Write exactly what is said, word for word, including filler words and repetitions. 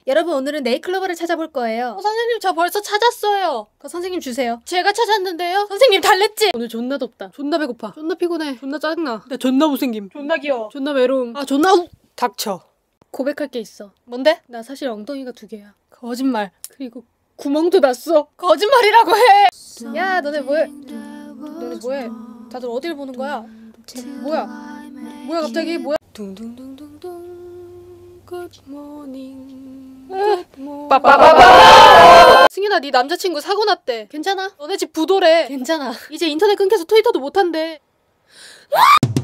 여러분 오늘은 네일클로버를 찾아볼 거예요. 어, 선생님 저 벌써 찾았어요. 그거 선생님 주세요. 제가 찾았는데요. 선생님 달랬지? 오늘 존나 덥다. 존나 배고파. 존나 피곤해. 존나 짜증나. 나 존나 못생김. 존나 귀여워. 존나 외로움. 아 존나 우... 닥쳐. 고백할 게 있어. 뭔데? 나 사실 엉덩이가 두 개야. 거짓말. 그리고 구멍도 났어. 거짓말이라고 해. 야 너네 뭐해? 너네 뭐해? 다들 어디를 보는 거야? 뭐야? 뭐야 갑자기? 뭐야? 둥둥둥둥둥 굿모닝 굿모닝 빠빠빠빠. 승윤아 네 남자친구 사고 났대. 괜찮아? 너네 집 부도래. 괜찮아. 이제 인터넷 끊겨서 트위터도 못 한대.